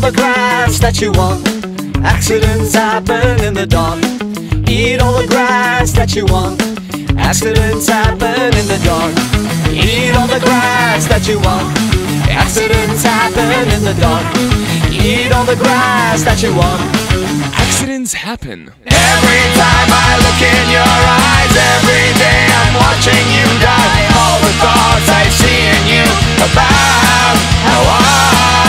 the grass that you want. Accidents happen in the dark. Eat all the grass that you want. Accidents happen in the dark. Eat all the grass that you want. Accidents happen in the dark. Eat all the grass that you want. Accidents happen. Every time I look in your eyes, every day I'm watching you die. All the thoughts I see in you about how I